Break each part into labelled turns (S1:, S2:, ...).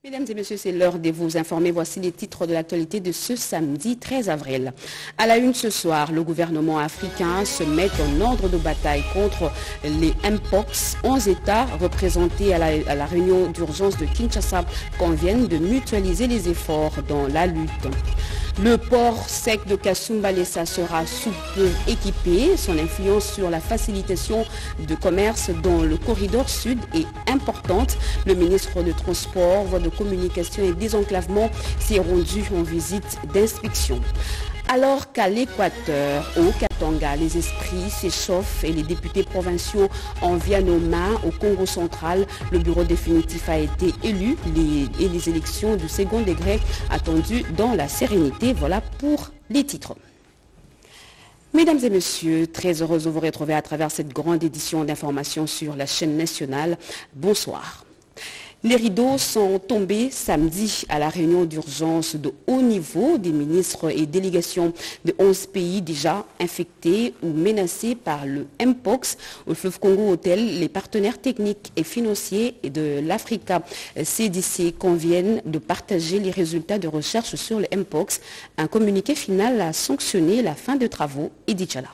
S1: Mesdames et messieurs, c'est l'heure de vous informer. Voici les titres de l'actualité de ce samedi 13 avril. À la une ce soir, le gouvernement africain se met en ordre de bataille contre les Mpox. 11 États représentés à la réunion d'urgence de Kinshasa conviennent de mutualiser les efforts dans la lutte. Le port sec de Kasumbalesa sera sous peu équipé. Son influence sur la facilitation de commerce dans le corridor sud est importante. Le ministre de Transport, Voies de Communication et Désenclavement s'est rendu en visite d'inspection. Alors qu'à l'Équateur, au Katanga, les esprits s'échauffent et les députés provinciaux en viennent aux mains au Congo central, le bureau définitif a été élu et les élections du second degré attendues dans la sérénité. Voilà pour les titres. Mesdames et messieurs, très heureuse de vous retrouver à travers cette grande édition d'information sur la chaîne nationale. Bonsoir. Les rideaux sont tombés samedi à la réunion d'urgence de haut niveau des ministres et délégations de 11 pays déjà infectés ou menacés par le Mpox. Au fleuve Congo Hôtel, les partenaires techniques et financiers de l'Africa CDC conviennent de partager les résultats de recherche sur le Mpox. Un communiqué final a sanctionné la fin de travaux. Edith Chala.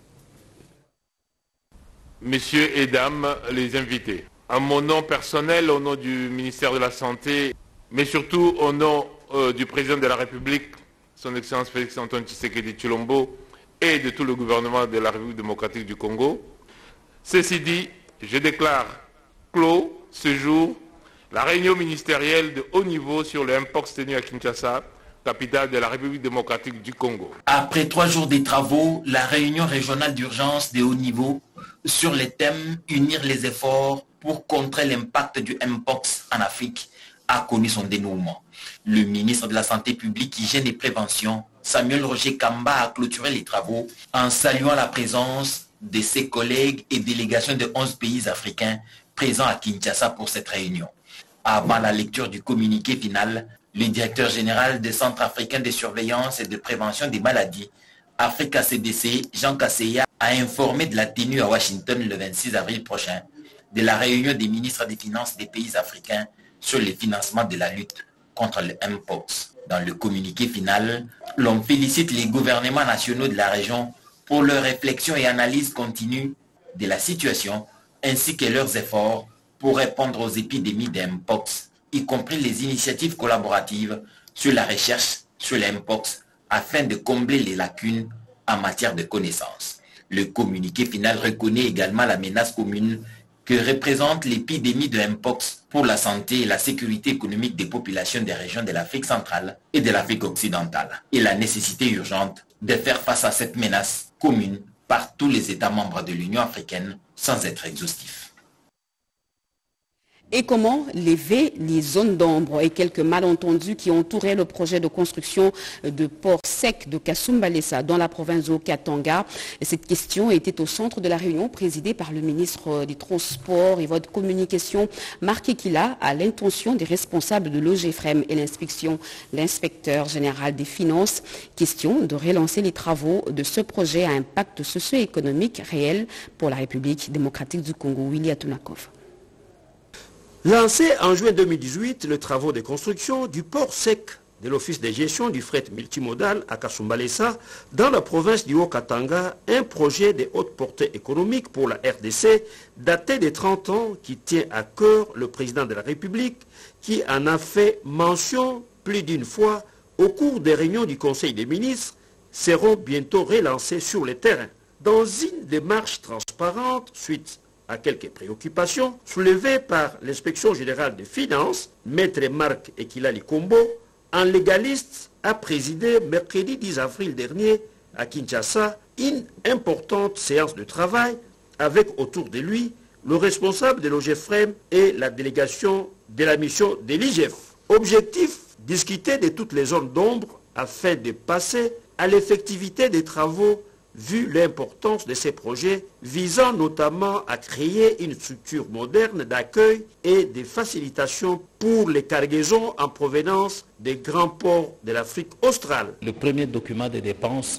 S2: Messieurs et dames les invités, à mon nom personnel, au nom du ministère de la Santé, mais surtout au nom du président de la République, son Excellence Félix-Antoine Tshisekedi Tshilombo, et de tout le gouvernement de la République démocratique du Congo. Ceci dit, je déclare clos ce jour la réunion ministérielle de haut niveau sur le Mpox tenue à Kinshasa, capitale de la République démocratique du Congo.
S3: Après 3 jours de travaux, la réunion régionale d'urgence de haut niveau sur les thèmes « Unir les efforts pour contrer l'impact du Mpox en Afrique » a connu son dénouement. Le ministre de la Santé publique, Hygiène et Prévention, Samuel Roger Kamba, a clôturé les travaux en saluant la présence de ses collègues et délégations de 11 pays africains présents à Kinshasa pour cette réunion. Avant la lecture du communiqué final, le directeur général des Centres africains de surveillance et de prévention des maladies, Africa CDC, Jean Kasseya, a informé de la tenue à Washington le 26 avril prochain de la réunion des ministres des Finances des pays africains sur le financement de la lutte contre le Mpox. Dans le communiqué final, l'on félicite les gouvernements nationaux de la région pour leur réflexion et analyse continue de la situation, ainsi que leurs efforts pour répondre aux épidémies de Mpox, y compris les initiatives collaboratives sur la recherche sur le Mpox, afin de combler les lacunes en matière de connaissances. Le communiqué final reconnaît également la menace commune que représente l'épidémie de Mpox pour la santé et la sécurité économique des populations des régions de l'Afrique centrale et de l'Afrique occidentale, et la nécessité urgente de faire face à cette menace commune par tous les États membres de l'Union africaine sans être exhaustif.
S1: Et comment lever les zones d'ombre et quelques malentendus qui entouraient le projet de construction de port sec de Kasumbalesa dans la province du Katanga. Cette question était au centre de la réunion présidée par le ministre des Transports et Voies de Communication, Marc Ekila, à l'intention des responsables de l'OGFREM et l'inspecteur général des finances. Question de relancer les travaux de ce projet à impact socio-économique réel pour la République démocratique du Congo. Willy Atunakov.
S4: Lancé en juin 2018, les travaux de construction du port sec de l'Office de gestion du fret multimodal à Kasumbalesa, dans la province du Haut-Katanga, un projet de haute portée économique pour la RDC, daté de 30 ans, qui tient à cœur le président de la République, qui en a fait mention plus d'une fois au cours des réunions du Conseil des ministres, seront bientôt relancés sur le terrain. Dans une démarche transparente, suite à quelques préoccupations soulevées par l'inspection générale des finances, Maître Marc Ekila Likombo, un légaliste, a présidé mercredi 10 avril dernier à Kinshasa une importante séance de travail avec autour de lui le responsable de l'OGFREM et la délégation de la mission de l'IGF. Objectif, discuter de toutes les zones d'ombre afin de passer à l'effectivité des travaux vu l'importance de ces projets visant notamment à créer une structure moderne d'accueil et de facilitation pour les cargaisons en provenance des grands ports de l'Afrique australe.
S5: Le premier document de dépenses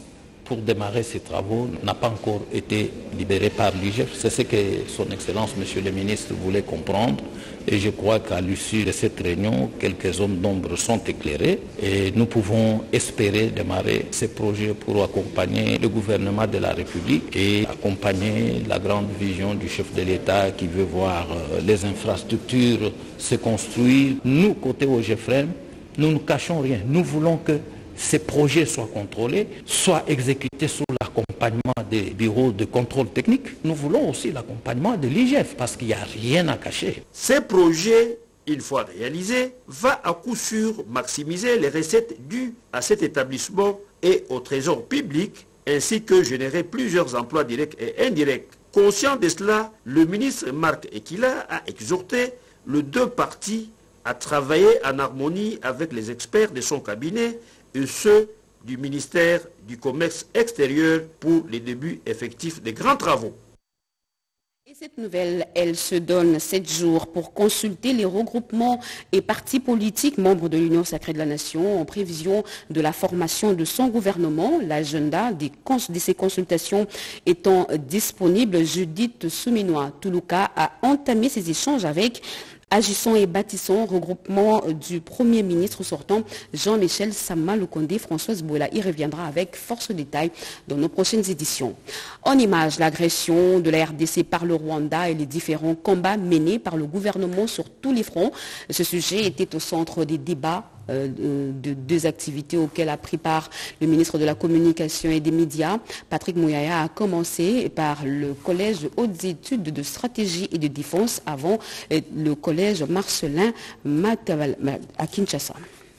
S5: pour démarrer ces travaux n'a pas encore été libéré par l'IGF. C'est ce que son Excellence, Monsieur le Ministre, voulait comprendre. Et je crois qu'à l'issue de cette réunion, quelques zones d'ombre sont éclairées et nous pouvons espérer démarrer ces projets pour accompagner le gouvernement de la République et accompagner la grande vision du chef de l'État qui veut voir les infrastructures se construire. Nous, côté OGFREM, nous ne cachons rien. Nous voulons que ces projets soient contrôlés, soient exécutés sous l'accompagnement des bureaux de contrôle technique. Nous voulons aussi l'accompagnement de l'IGF parce qu'il n'y a rien à cacher.
S4: Ces projets, une fois réalisés, va à coup sûr maximiser les recettes dues à cet établissement et au trésor public, ainsi que générer plusieurs emplois directs et indirects. Conscient de cela, le ministre Marc Ekila a exhorté les deux parties à travailler en harmonie avec les experts de son cabinet et ceux du ministère du Commerce extérieur pour les débuts effectifs des grands travaux.
S1: Et cette nouvelle, elle se donne 7 jours pour consulter les regroupements et partis politiques membres de l'Union sacrée de la Nation en prévision de la formation de son gouvernement. L'agenda de ces consultations étant disponible, Judith Souminois-Toulouka a entamé ses échanges avec Agissons et bâtissons, regroupement du Premier ministre sortant Jean-Michel Sama Lukonde. Françoise Bouela y reviendra avec force détail dans nos prochaines éditions. En image, l'agression de la RDC par le Rwanda et les différents combats menés par le gouvernement sur tous les fronts. Ce sujet était au centre des débats de deux activités auxquelles a pris part le ministre de la Communication et des Médias. Patrick Mouyaya a commencé par le Collège de hautes études de stratégie et de défense avant le Collège Marcelin à Kinshasa.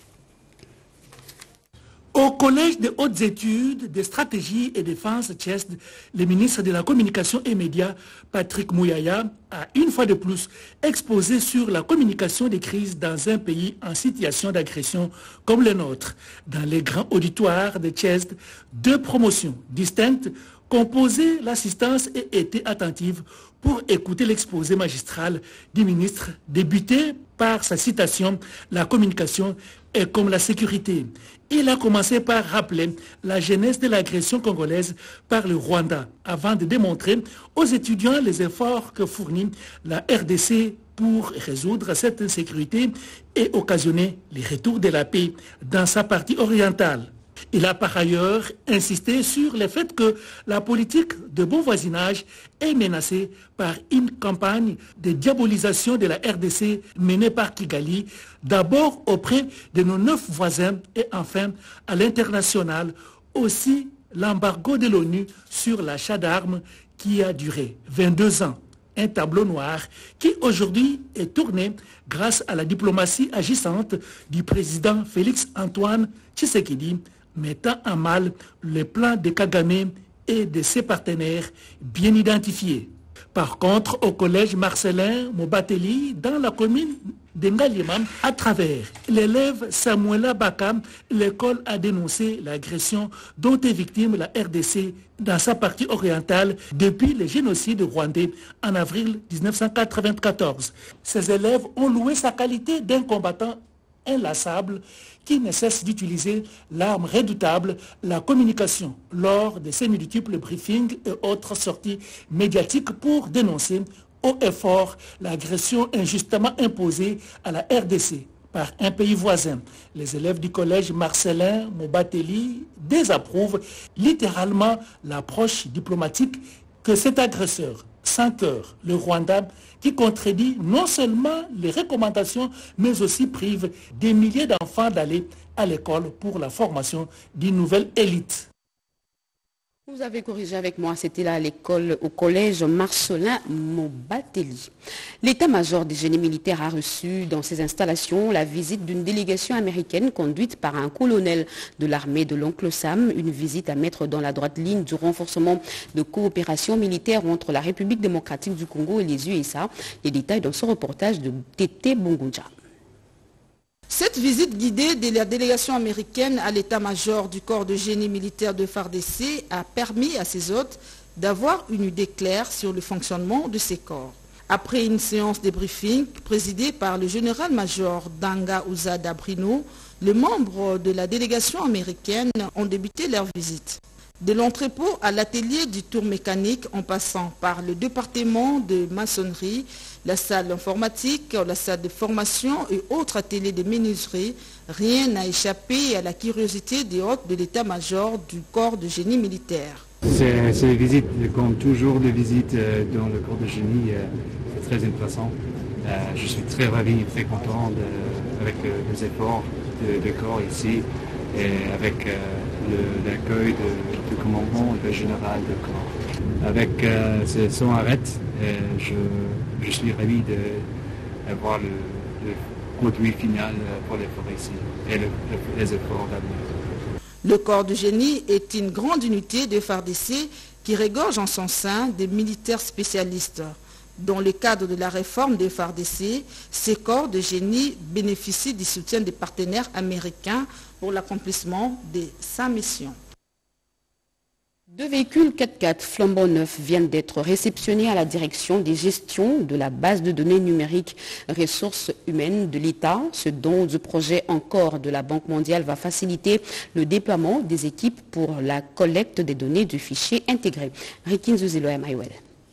S6: Au Collège de hautes études de stratégie et défense CHESD, le ministre de la Communication et Médias, Patrick Mouyaya, a une fois de plus exposé sur la communication des crises dans un pays en situation d'agression comme le nôtre. Dans les grands auditoires de CHESD, 2 promotions distinctes composaient l'assistance et étaient attentives pour écouter l'exposé magistral du ministre, débuté par sa citation « La communication est comme la sécurité ». Il a commencé par rappeler la genèse de l'agression congolaise par le Rwanda, avant de démontrer aux étudiants les efforts que fournit la RDC pour résoudre cette insécurité et occasionner le retour de la paix dans sa partie orientale. Il a par ailleurs insisté sur le fait que la politique de bon voisinage est menacée par une campagne de diabolisation de la RDC menée par Kigali, d'abord auprès de nos 9 voisins et enfin à l'international, aussi l'embargo de l'ONU sur l'achat d'armes qui a duré 22 ans. Un tableau noir qui aujourd'hui est tourné grâce à la diplomatie agissante du président Félix-Antoine Tshisekedi, mettant en mal le plan de Kagame et de ses partenaires bien identifiés. Par contre, au collège Marcelin Mobateli, dans la commune de Ngaliema, à travers l'élève Samuela Bakam, l'école a dénoncé l'agression dont est victime la RDC dans sa partie orientale depuis le génocide rwandais en avril 1994. Ces élèves ont loué sa qualité d'un combattant inlassable qui ne cesse d'utiliser l'arme redoutable, la communication, lors de ses multiples briefings et autres sorties médiatiques pour dénoncer haut et fort l'agression injustement imposée à la RDC par un pays voisin. Les élèves du collège Marcelin Mobateli désapprouvent littéralement l'approche diplomatique que cet agresseur sans cœur, le Rwanda, qui contredit non seulement les recommandations, mais aussi prive des milliers d'enfants d'aller à l'école pour la formation d'une nouvelle élite.
S1: Vous avez corrigé avec moi, c'était là à l'école, au collège Marcelin Mobateli. L'état-major des génies militaires a reçu dans ses installations la visite d'une délégation américaine conduite par un colonel de l'armée de l'oncle Sam, une visite à mettre dans la droite ligne du renforcement de coopération militaire entre la République démocratique du Congo et les USA. Les détails dans ce reportage de Tété Bungunja.
S7: Cette visite guidée de la délégation américaine à l'état-major du corps de génie militaire de FARDC a permis à ses hôtes d'avoir une idée claire sur le fonctionnement de ces corps. Après une séance de briefing présidée par le général-major Danga Ouzada Brino, les membres de la délégation américaine ont débuté leur visite. De l'entrepôt à l'atelier du tour mécanique en passant par le département de maçonnerie, la salle informatique, la salle de formation et autres ateliers de menuiserie, rien n'a échappé à la curiosité des hôtes de l'état-major du corps de génie militaire.
S8: C'est des visites, comme toujours, des visites dans le corps de génie, c'est très intéressant. Je suis très ravi, très content avec les efforts du corps ici et avec l'accueil du commandement et du général du corps. Avec son arrêt, je suis ravi de voir le produit final pour les forêts ici et les efforts d'avenir.
S7: Le corps du génie est une grande unité de FARDC qui regorge en son sein des militaires spécialistes. Dans le cadre de la réforme des FARDC, ces corps de génie bénéficient du soutien des partenaires américains pour l'accomplissement de sa mission.
S1: 2 véhicules 4x4 flambant neufs viennent d'être réceptionnés à la direction des gestions de la base de données numériques ressources humaines de l'État. Ce don du projet encore de la Banque mondiale va faciliter le déploiement des équipes pour la collecte des données du fichier intégré. Rikin Zuziloa Maïwel.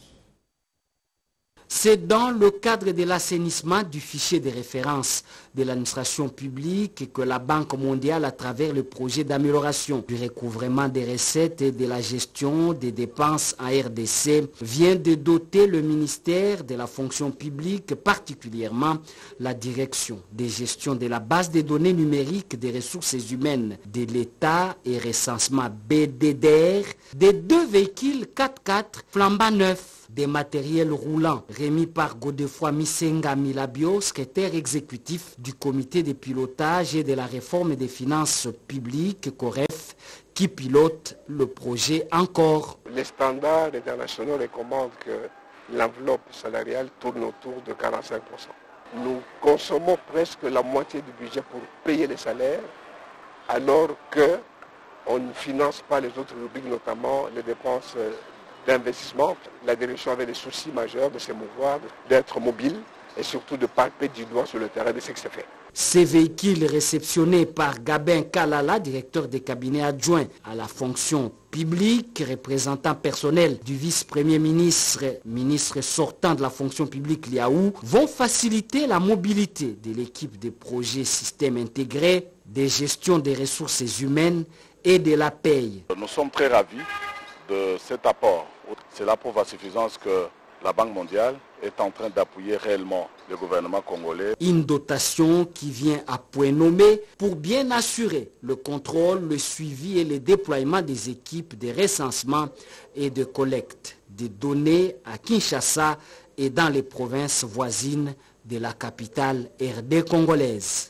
S4: C'est dans le cadre de l'assainissement du fichier de référence de l'administration publique que la Banque mondiale, à travers le projet d'amélioration du recouvrement des recettes et de la gestion des dépenses en RDC, vient de doter le ministère de la fonction publique, particulièrement la direction des gestions de la base des données numériques des ressources humaines de l'État et recensement BDDR, des 2 véhicules 4x4 flambant neufs, des matériels roulants remis par Godefroy Misenga Milabio, secrétaire exécutif du comité de pilotage et de la réforme des finances publiques, COREF, qui pilote le projet encore.
S9: Les standards internationaux recommandent que l'enveloppe salariale tourne autour de 45%. Nous consommons presque la moitié du budget pour payer les salaires, alors qu'on ne finance pas les autres rubriques, notamment les dépenses d'investissement. La direction avait des soucis majeurs de s'émouvoir, d'être mobile et surtout de palper du doigt sur le terrain de ce qui s'est fait.
S4: Ces véhicules réceptionnés par Gabin Kalala, directeur des cabinets adjoints à la fonction publique, représentant personnel du vice-premier ministre, ministre sortant de la fonction publique Liaou, vont faciliter la mobilité de l'équipe de projets système intégré, des gestions des ressources humaines et de la paye.
S10: Nous sommes très ravis de cet apport. C'est la preuve à suffisance que la Banque mondiale est en train d'appuyer réellement le gouvernement congolais.
S4: Une dotation qui vient à point nommé pour bien assurer le contrôle, le suivi et le déploiement des équipes de recensement et de collecte des données à Kinshasa et dans les provinces voisines de la capitale RD congolaise.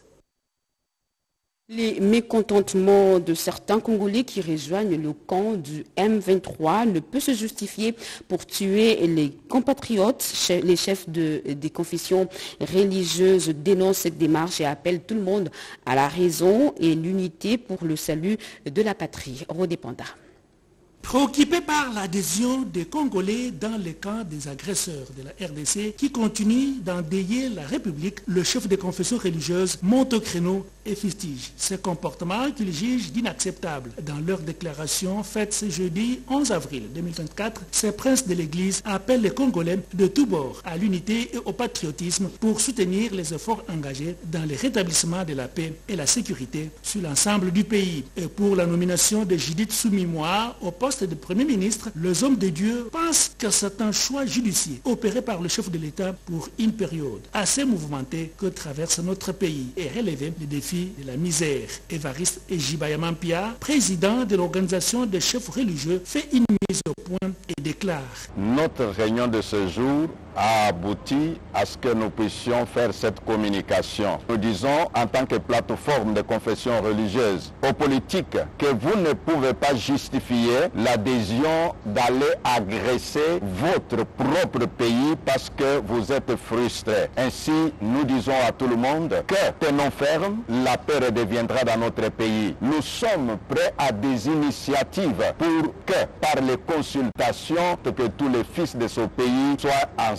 S1: Les mécontentements de certains Congolais qui rejoignent le camp du M23 ne peuvent se justifier pour tuer les compatriotes. Les chefs des confessions religieuses dénoncent cette démarche et appellent tout le monde à la raison et l'unité pour le salut de la patrie. Rodépanda.
S6: Préoccupé par l'adhésion des Congolais dans les camps des agresseurs de la RDC qui continuent d'endeuiller la République, le chef des confessions religieuses monte au créneau et fustige ces comportements qu'il juge d'inacceptables. Dans leur déclaration faite ce jeudi 11 avril 2024, ces princes de l'Église appellent les Congolais de tous bords à l'unité et au patriotisme pour soutenir les efforts engagés dans le rétablissement de la paix et la sécurité sur l'ensemble du pays. Et pour la nomination de Judith Soumimoa au poste de Premier ministre, les hommes de Dieu pensent que certains choix judiciaires opérés par le chef de l'État pour une période assez mouvementée que traverse notre pays et relever les défis de la misère. Évariste Ejibaya Mampia, président de l'organisation des chefs religieux, fait une mise au point et déclare:
S10: Notre réunion de ce jour a abouti à ce que nous puissions faire cette communication. Nous disons en tant que plateforme de confession religieuse aux politiques que vous ne pouvez pas justifier l'adhésion d'aller agresser votre propre pays parce que vous êtes frustrés. Ainsi, nous disons à tout le monde que tenons ferme, la paix redeviendra dans notre pays. Nous sommes prêts à des initiatives pour que par les consultations, que tous les fils de ce pays soient ensemble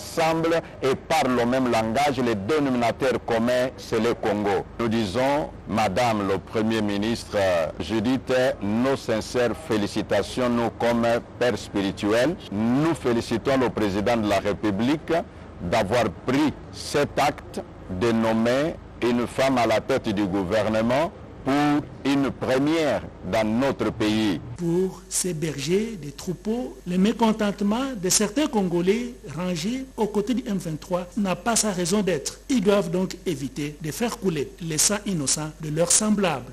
S10: ensemble et parlent le même langage. Le dénominateur commun, c'est le Congo. Nous disons, Madame le Premier ministre Judith, nos sincères félicitations, nous comme pères spirituels. Nous félicitons le président de la République d'avoir pris cet acte de nommer une femme à la tête du gouvernement pour une première dans notre pays.
S6: Pour ces bergers, des troupeaux, le mécontentement de certains Congolais rangés aux côtés du M23 n'a pas sa raison d'être. Ils doivent donc éviter de faire couler les sangs innocents de leurs semblables.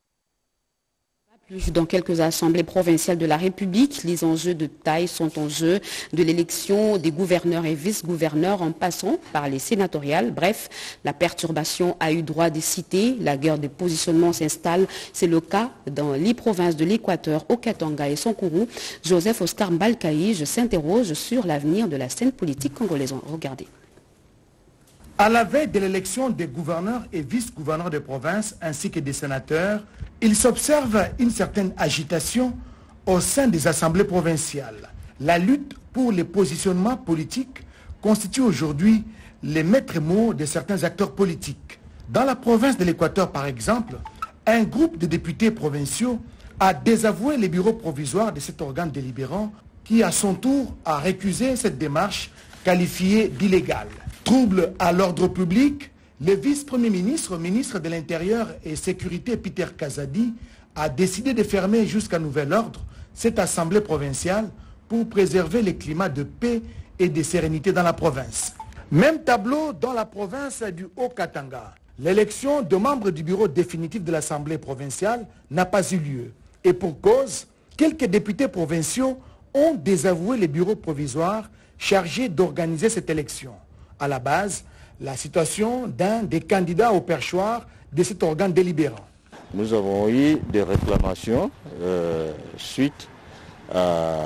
S1: Dans quelques assemblées provinciales de la République, les enjeux de taille sont en jeu, de l'élection des gouverneurs et vice-gouverneurs en passant par les sénatoriales. Bref, la perturbation a eu droit de citer, la guerre de positionnement s'installe. C'est le cas dans les provinces de l'Équateur, au Katanga et Sankourou. Joseph Oscar Mbalkaïj s'interroge sur l'avenir de la scène politique congolaise. Regardez.
S11: À la veille de l'élection des gouverneurs et vice-gouverneurs de province ainsi que des sénateurs, il s'observe une certaine agitation au sein des assemblées provinciales. La lutte pour les positionnements politiques constitue aujourd'hui les maîtres mots de certains acteurs politiques. Dans la province de l'Équateur, par exemple, un groupe de députés provinciaux a désavoué les bureaux provisoires de cet organe délibérant qui, à son tour, a récusé cette démarche qualifiée d'illégale. Trouble à l'ordre public, le vice-premier ministre, ministre de l'Intérieur et Sécurité Peter Kazadi a décidé de fermer jusqu'à nouvel ordre cette assemblée provinciale pour préserver le climat de paix et de sérénité dans la province. Même tableau dans la province du Haut-Katanga. L'élection de membres du bureau définitif de l'assemblée provinciale n'a pas eu lieu. Et pour cause, quelques députés provinciaux ont désavoué les bureaux provisoires chargés d'organiser cette élection. À la base, la situation d'un des candidats au perchoir de cet organe délibérant.
S12: Nous avons eu des réclamations suite à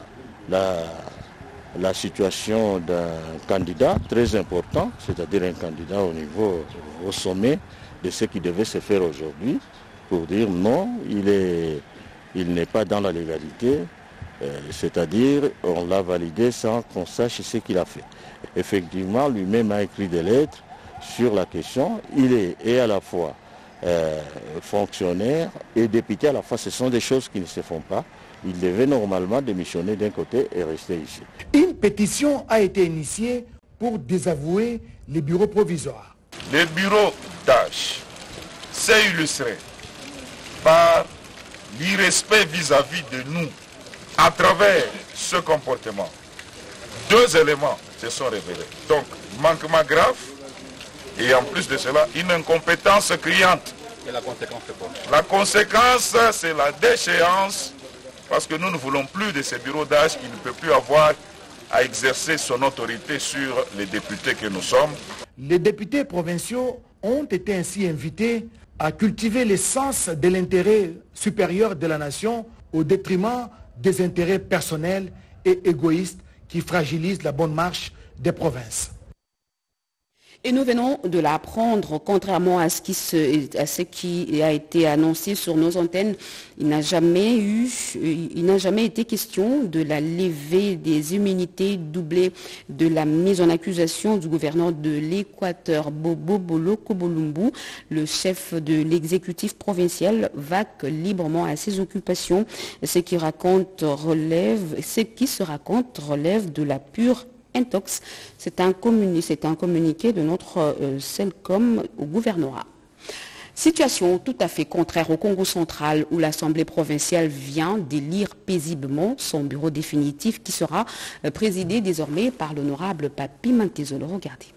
S12: la situation d'un candidat très important, c'est-à-dire un candidat au sommet de ce qui devait se faire aujourd'hui, pour dire non, il n'est pas dans la légalité, c'est-à-dire on l'a validé sans qu'on sache ce qu'il a fait. Effectivement, lui-même a écrit des lettres sur la question. Il est à la fois fonctionnaire et député à la fois. Ce sont des choses qui ne se font pas. Il devait normalement démissionner d'un côté et rester ici.
S11: Une pétition a été initiée pour désavouer les bureaux provisoires.
S13: Le bureau d'âge s'est illustré par l'irrespect vis-à-vis de nous à travers ce comportement. Deux éléments se sont révélés. Donc, manquement grave et en plus de cela, une incompétence criante.
S5: Et la conséquence, c'est quoi?
S13: La conséquence, c'est la déchéance, parce que nous ne voulons plus de ces bureaux d'âge qui ne peuvent plus avoir à exercer son autorité sur les députés que nous sommes.
S11: Les députés provinciaux ont été ainsi invités à cultiver le sens de l'intérêt supérieur de la nation au détriment des intérêts personnels et égoïstes qui fragilisent la bonne marche des provinces.
S1: Et nous venons de l'apprendre, contrairement à ce qui a été annoncé sur nos antennes, il n'a jamais été question de la levée des immunités doublées de la mise en accusation du gouverneur de l'Équateur, Bobo Bolo-Kobolumbu. Le chef de l'exécutif provincial vaque librement à ses occupations. Ce qui se raconte relève de la pure intox. C'est un communiqué de notre CELCOM au gouvernorat. Situation tout à fait contraire au Congo central où l'Assemblée provinciale vient d'élire paisiblement son bureau définitif qui sera présidé désormais par l'honorable Papi Mantezolo. Regardez.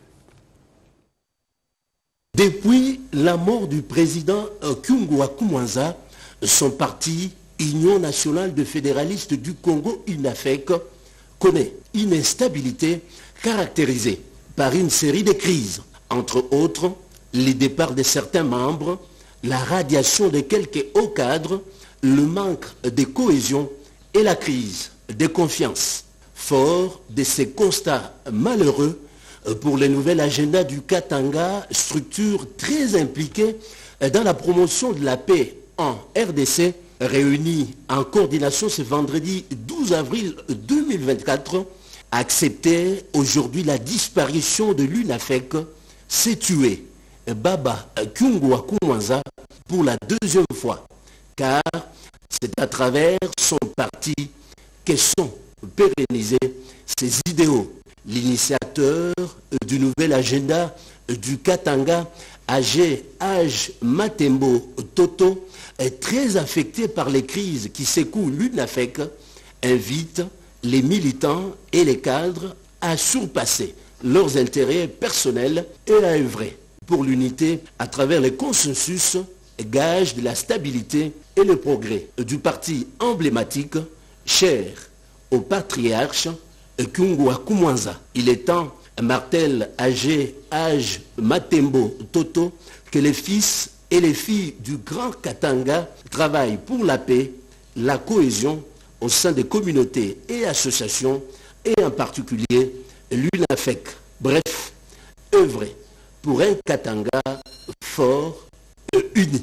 S14: Depuis la mort du président Kyungwa Kumwanza, son parti Union nationale de fédéralistes du Congo, UNAFEC, connaît une instabilité caractérisée par une série de crises, entre autres les départs de certains membres, la radiation de quelques hauts cadres, le manque de cohésion et la crise de confiance. Fort de ces constats malheureux pour le nouvel agenda du Katanga, structure très impliquée dans la promotion de la paix en RDC, réunie en coordination ce vendredi 12 avril 2024, acceptait aujourd'hui la disparition de l'UNAFEC, s'est tué Baba Kyungwa Kumwanza pour la deuxième fois, car c'est à travers son parti que sont pérennisés ses idéaux. L'initiateur du nouvel agenda du Katanga, âgé Matembo Toto, est très affecté par les crises qui secouent l'UNAFEC, invite les militants et les cadres à surpasser leurs intérêts personnels et à œuvrer pour l'unité à travers les consensus, gage de la stabilité et le progrès du parti emblématique cher au patriarche Kyungwa Kumwanza. Il est temps, martèle âgé Matembo Toto, que les fils et les filles du Grand Katanga travaillent pour la paix, la cohésion au sein des communautés et associations, et en particulier l'UNAFEC. Bref, œuvrer pour un Katanga fort et uni.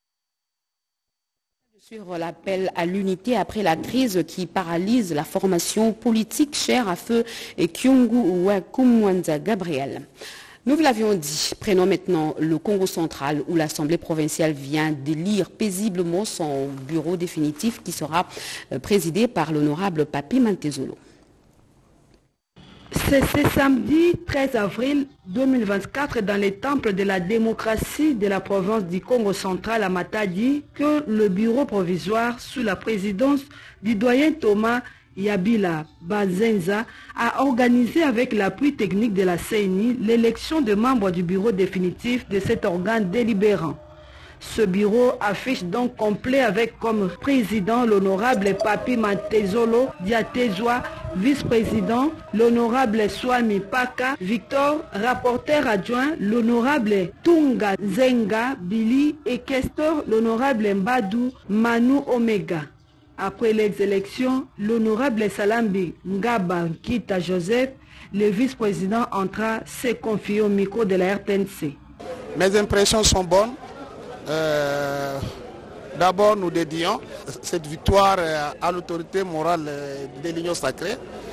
S1: Sur l'appel à l'unité après la crise qui paralyse la formation politique chère à feu et Kyungwa Kumwanza Gabriel. Nous vous l'avions dit, prenons maintenant le Congo central où l'Assemblée provinciale vient d'élire paisiblement son bureau définitif qui sera présidé par l'honorable Papi Mantezolo.
S15: C'est ce samedi 13 avril 2024 dans les temples de la démocratie de la province du Congo central à Matadi que le bureau provisoire sous la présidence du doyen Thomas Yabila Bazenza a organisé avec l'appui technique de la CENI l'élection de membres du bureau définitif de cet organe délibérant. Ce bureau affiche donc complet avec comme président l'honorable Papi Mantezolo Diatezwa, vice-président l'honorable Swami Paka Victor, rapporteur adjoint l'honorable Tunga Zenga Billy et questeur l'honorable Mbadou Manu Omega. Après les élections, l'honorable Salambi Ngaba Kita Joseph, le vice-président entra, s'est confié au micro de la RTNC.
S16: Mes impressions sont bonnes. D'abord, nous dédions cette victoire à l'autorité morale de l'Union sacrée,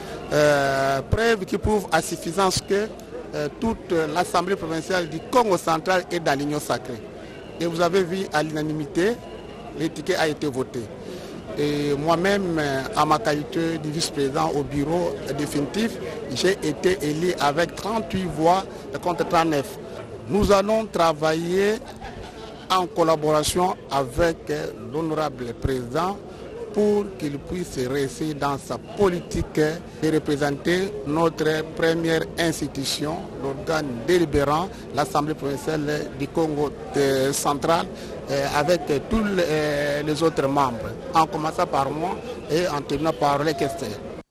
S16: preuve qui prouve à suffisance que toute l'Assemblée provinciale du Congo central est dans l'Union sacrée. Et vous avez vu à l'unanimité, le ticket a été voté. Et moi-même, à ma qualité de vice-président au bureau définitif, j'ai été élu avec 38 voix contre 39. Nous allons travailler en collaboration avec l'honorable président pour qu'il puisse réussir dans sa politique de représenter notre première institution, l'organe délibérant, l'Assemblée provinciale du Congo central, avec tous les autres membres, en commençant par moi et en terminant par les questeurs.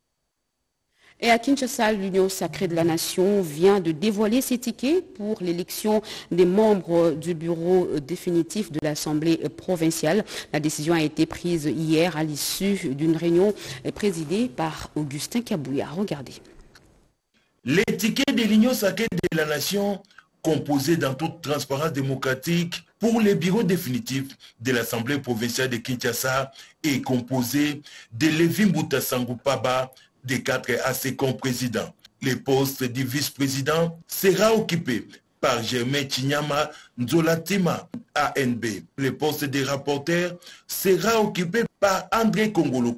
S1: Et à Kinshasa, l'Union sacrée de la Nation vient de dévoiler ses tickets pour l'élection des membres du bureau définitif de l'Assemblée provinciale. La décision a été prise hier à l'issue d'une réunion présidée par Augustin Kabouya. Regardez.
S17: Les tickets de l'Union sacrée de la Nation, composés dans toute transparence démocratique pour les bureaux définitifs de l'Assemblée provinciale de Kinshasa, est composé de Lévi Mbuta Sangupaba, des 4 AC comme président. Le poste du vice-président sera occupé par Germain Chinyama Nzolatima, ANB. Le poste des rapporteurs sera occupé par André Kongolo,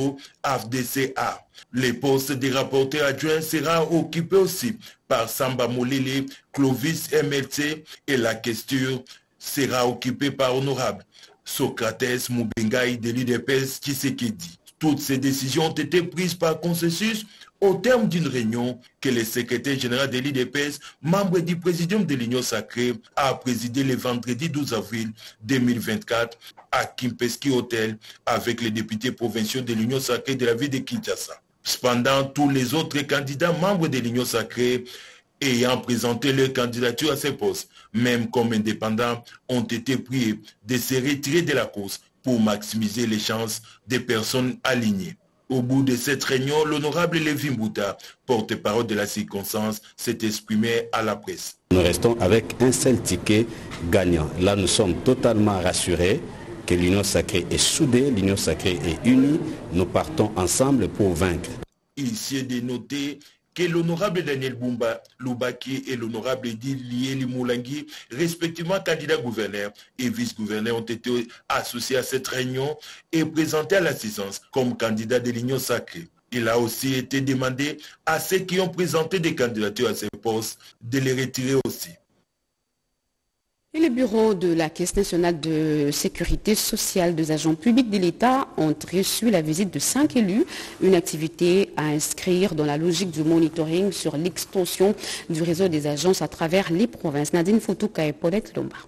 S17: AFDCA. Le poste des rapporteurs adjoints sera occupé aussi par Samba Molele, Clovis MLC, et la question sera occupée par Honorable Socrates Mubengai de l'UDPS Tshisekedi. Toutes ces décisions ont été prises par consensus au terme d'une réunion que le secrétaire général de l'UDPS, membre du présidium de l'Union sacrée, a présidé le vendredi 12 avril 2024 à Kimpeski Hotel avec les députés provinciaux de l'Union sacrée de la ville de Kinshasa. Cependant, tous les autres candidats membres de l'Union sacrée ayant présenté leur candidature à ces postes, même comme indépendants, ont été priés de se retirer de la course pour maximiser les chances des personnes alignées. Au bout de cette réunion, l'honorable Lévi Mbuta, porte-parole de la circonstance, s'est exprimé à la presse.
S18: Nous restons avec un seul ticket gagnant. Là, nous sommes totalement rassurés que l'Union sacrée est soudée, l'Union sacrée est unie. Nous partons ensemble pour vaincre.
S17: Ici est de noter que l'honorable Daniel Bumba Loubaki et l'honorable Edil Lieli Moulangi, respectivement candidats gouverneurs et vice-gouverneurs, ont été associés à cette réunion et présentés à l'assistance comme candidats de l'Union sacrée. Il a aussi été demandé à ceux qui ont présenté des candidatures à ces postes de les retirer aussi.
S1: Et les bureaux de la Caisse nationale de sécurité sociale des agents publics de l'État ont reçu la visite de 5 élus, une activité à inscrire dans la logique du monitoring sur l'extension du réseau des agences à travers les provinces. Nadine Foutouka et Paulette Lomba.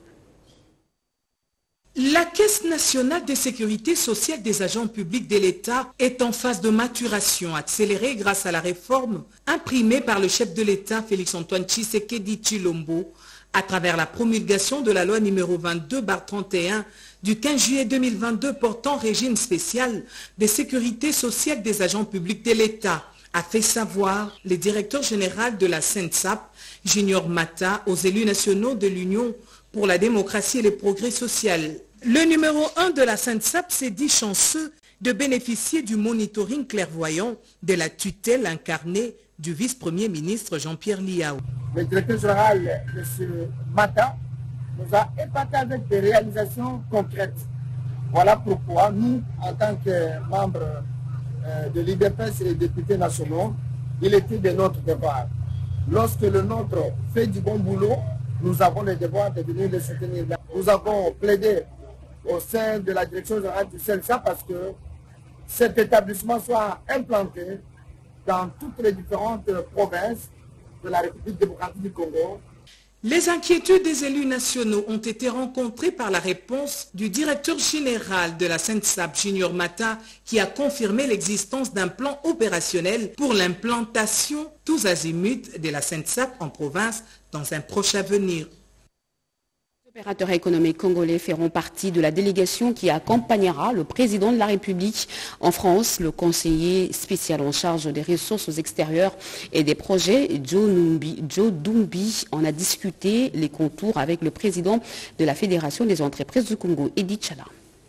S19: La Caisse nationale de sécurité sociale des agents publics de l'État est en phase de maturation accélérée grâce à la réforme imprimée par le chef de l'État Félix-Antoine Tshisekedi Tshilombo à travers la promulgation de la loi numéro 22/31 du 15 juillet 2022 portant régime spécial de sécurité sociale des agents publics de l'État, a fait savoir le directeur général de la CENSAP, Junior Mata, aux élus nationaux de l'Union pour la démocratie et le progrès social. Le numéro 1 de la CENSAP s'est dit chanceux de bénéficier du monitoring clairvoyant de la tutelle incarnée du vice-premier ministre Jean-Pierre Liao.
S20: Le directeur général, M. Mata, nous a épaté avec des réalisations concrètes. Voilà pourquoi nous, en tant que membres de l'IDPS et les députés nationaux, il était de notre devoir. Lorsque le nôtre fait du bon boulot, nous avons le devoir de venir le soutenir. Nous avons plaidé au sein de la direction générale du CELSA parce que cet établissement soit implanté dans toutes les différentes provinces de la République démocratique du Congo.
S19: Les inquiétudes des élus nationaux ont été rencontrées par la réponse du directeur général de la CENSAP, Junior Mata, qui a confirmé l'existence d'un plan opérationnel pour l'implantation tous azimuts de la CENSAP en province dans un proche avenir.
S1: Les opérateurs économiques congolais feront partie de la délégation qui accompagnera le président de la République en France. Le conseiller spécial en charge des ressources extérieures et des projets, Joe Dumbi, en a discuté les contours avec le président de la Fédération des entreprises du Congo, Edi Chala.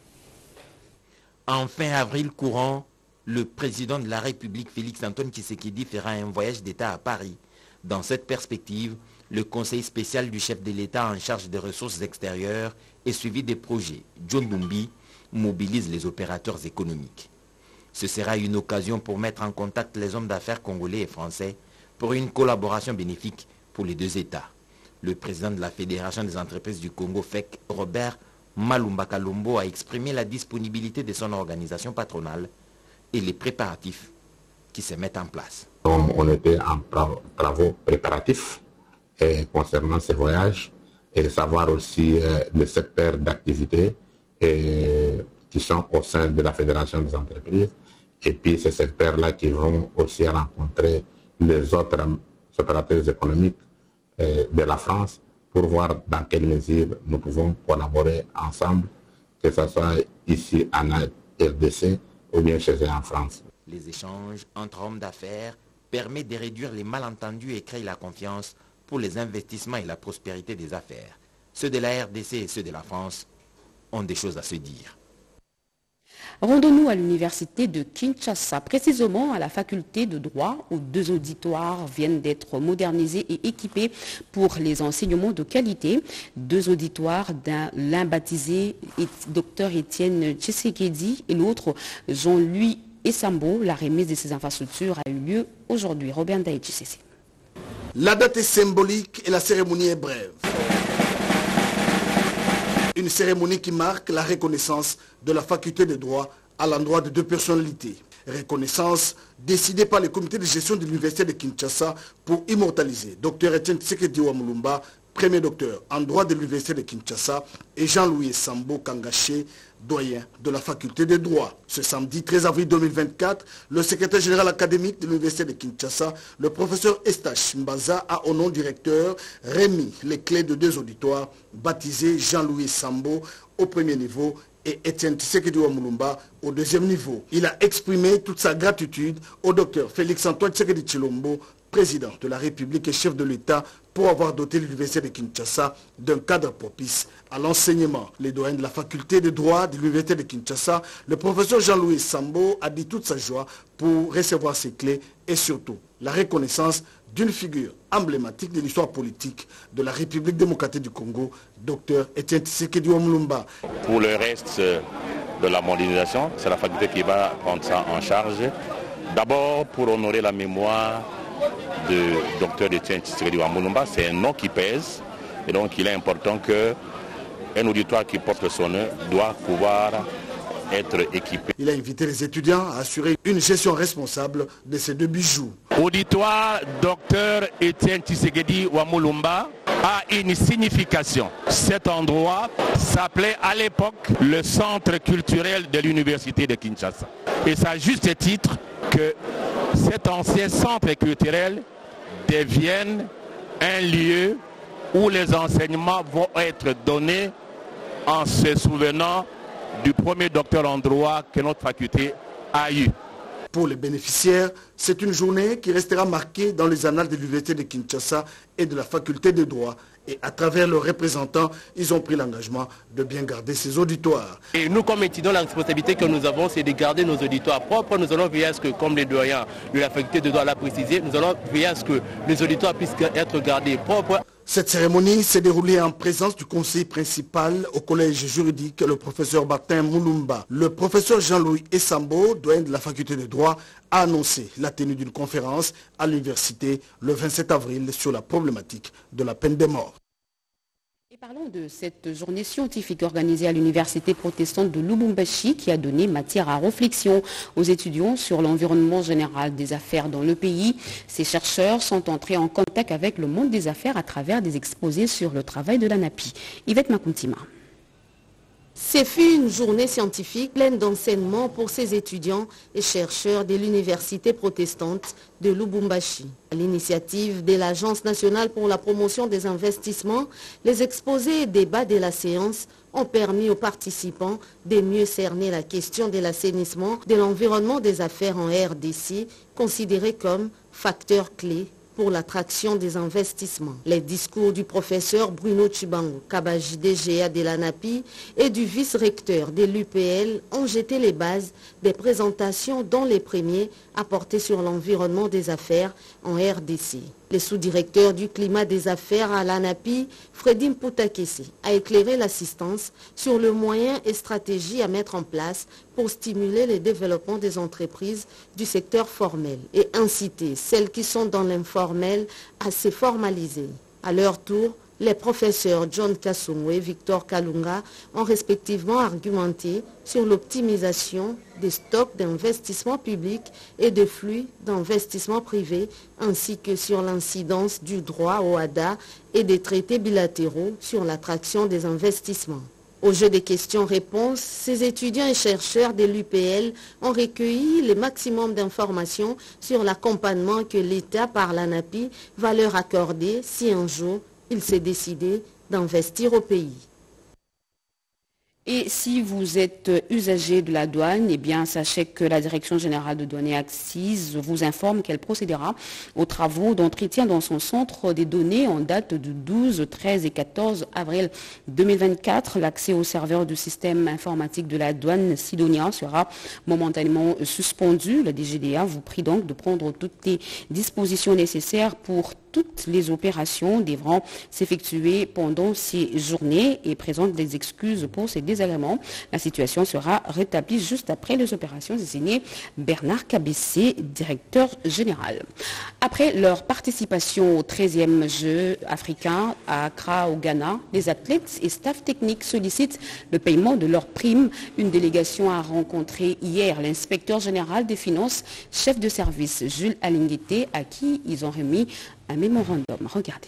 S21: En fin avril courant, le président de la République, Félix-Antoine Tshisekedi, fera un voyage d'État à Paris. Dans cette perspective, le conseil spécial du chef de l'État en charge des ressources extérieures et suivi des projets, John Dumbi, mobilise les opérateurs économiques. Ce sera une occasion pour mettre en contact les hommes d'affaires congolais et français pour une collaboration bénéfique pour les deux États. Le président de la Fédération des entreprises du Congo, FEC, Robert Malumba Kalombo, a exprimé la disponibilité de son organisation patronale et les préparatifs qui se mettent en place.
S22: On était en travaux préparatifs concernant ces voyages et de savoir aussi le secteur d'activité qui sont au sein de la Fédération des entreprises et puis ces secteurs-là qui vont aussi rencontrer les autres opérateurs économiques de la France pour voir dans quelle mesure nous pouvons collaborer ensemble, que ce soit ici en RDC ou bien chez eux en France.
S21: Les échanges entre hommes d'affaires permettent de réduire les malentendus et créer la confiance pour les investissements et la prospérité des affaires. Ceux de la RDC et ceux de la France ont des choses à se dire.
S1: Rendons-nous à l'université de Kinshasa, précisément à la faculté de droit, où 2 auditoires viennent d'être modernisés et équipés pour les enseignements de qualité. 2 auditoires, l'un baptisé Dr Étienne Tshisekedi et l'autre Jean-Louis Essambo. La remise de ces infrastructures a eu lieu aujourd'hui. Robert Ndaï-Tshisekedi.
S23: La date est symbolique et la cérémonie est brève. Une cérémonie qui marque la reconnaissance de la faculté de droit à l'endroit de 2 personnalités. Reconnaissance décidée par le comité de gestion de l'université de Kinshasa pour immortaliser Dr Étienne Tshisekedi Wamulumba, premier docteur en droit de l'université de Kinshasa, et Jean-Louis Sambo Kangaché, doyen de la faculté de droit. Ce samedi 13 avril 2024, le secrétaire général académique de l'université de Kinshasa, le professeur Estache Mbaza, a au nom du recteur remis les clés de 2 auditoires baptisés Jean-Louis Sambo au premier niveau et Étienne Tshisekedi Wamulumba au 2e niveau. Il a exprimé toute sa gratitude au docteur Félix-Antoine Tshisekedi Tshilombo, président de la République et chef de l'État, pour avoir doté l'Université de Kinshasa d'un cadre propice à l'enseignement. Les doyens de la faculté de droit de l'Université de Kinshasa, le professeur Jean-Louis Sambo a dit toute sa joie pour recevoir ces clés et surtout la reconnaissance d'une figure emblématique de l'histoire politique de la République démocratique du Congo, Dr Etienne Tshisekedi Wamulumba.
S2: Pour le reste de la modernisation, c'est la faculté qui va prendre ça en charge. D'abord pour honorer la mémoire de Dr Etienne Tshisekedi Wamulumba, c'est un nom qui pèse et donc il est important qu'un auditoire qui porte son nom doit pouvoir être équipé.
S23: Il a invité les étudiants à assurer une gestion responsable de ces deux bijoux.
S3: Auditoire Dr Etienne Tshisekedi Wamulumba a une signification. Cet endroit s'appelait à l'époque le centre culturel de l'université de Kinshasa. Et c'est à juste titre que cet ancien centre culturel devienne un lieu où les enseignements vont être donnés en se souvenant du premier docteur en droit que notre faculté a eu.
S23: Pour les bénéficiaires, c'est une journée qui restera marquée dans les annales de l'Université de Kinshasa et de la faculté de droit. Et à travers leurs représentants, ils ont pris l'engagement de bien garder ces auditoires.
S8: Et nous, comme étudiants, la responsabilité que nous avons, c'est de garder nos auditoires propres. Nous allons veiller à ce que, comme les doyens de la faculté de droit l'a précisé, nous allons veiller à ce que les auditoires puissent être gardés propres.
S23: Cette cérémonie s'est déroulée en présence du conseiller principal au collège juridique, le professeur Martin Mulumba. Le professeur Jean-Louis Essambo, doyen de la faculté de droit, a annoncé la tenue d'une conférence à l'université le 27 avril sur la problématique de la peine de mort.
S1: Et parlons de cette journée scientifique organisée à l'université protestante de Lubumbashi qui a donné matière à réflexion aux étudiants sur l'environnement général des affaires dans le pays. Ces chercheurs sont entrés en contact avec le monde des affaires à travers des exposés sur le travail de l'ANAPI. Yvette Makuntima.
S24: C'est fut une journée scientifique pleine d'enseignements pour ces étudiants et chercheurs de l'université protestante de Lubumbashi. À l'initiative de l'Agence nationale pour la promotion des investissements, les exposés et débats de la séance ont permis aux participants de mieux cerner la question de l'assainissement de l'environnement des affaires en RDC, considéré comme facteur clé pour l'attraction des investissements. Les discours du professeur Bruno Chibango Kabaji, DGA de l'ANAPI, et du vice-recteur de l'UPL ont jeté les bases des présentations dont les premiers a porté sur l'environnement des affaires en RDC. Le sous-directeur du climat des affaires à l'ANAPI, Freddy Mpoutakesi, a éclairé l'assistance sur le moyen et stratégie à mettre en place pour stimuler le développement des entreprises du secteur formel et inciter celles qui sont dans l'informel à se formaliser. À leur tour, les professeurs John Kasungwe et Victor Kalunga ont respectivement argumenté sur l'optimisation des stocks d'investissement public et de flux d'investissement privé, ainsi que sur l'incidence du droit au ADA et des traités bilatéraux sur l'attraction des investissements. Au jeu des questions-réponses, ces étudiants et chercheurs de l'UPL ont recueilli le maximum d'informations sur l'accompagnement que l'État par l'ANAPI va leur accorder si un jour il s'est décidé d'investir au pays.
S1: Et si vous êtes usager de la douane, eh bien, sachez que la Direction générale de douane et accises vous informe qu'elle procédera aux travaux d'entretien dans son centre des données en date du 12, 13 et 14 avril 2024. L'accès au serveur du système informatique de la douane Sidonia sera momentanément suspendu. La DGDA vous prie donc de prendre toutes les dispositions nécessaires pour toutes les opérations devront s'effectuer pendant ces journées et présente des excuses pour ces désagréments. La situation sera rétablie juste après les opérations, désigné Bernard Kabessé, directeur général. Après leur participation au 13e Jeux africains à Accra au Ghana, les athlètes et staff techniques sollicitent le paiement de leurs primes. Une délégation a rencontré hier l'inspecteur général des finances, chef de service Jules Alinguete, à qui ils ont remis un mémorandum. Regardez.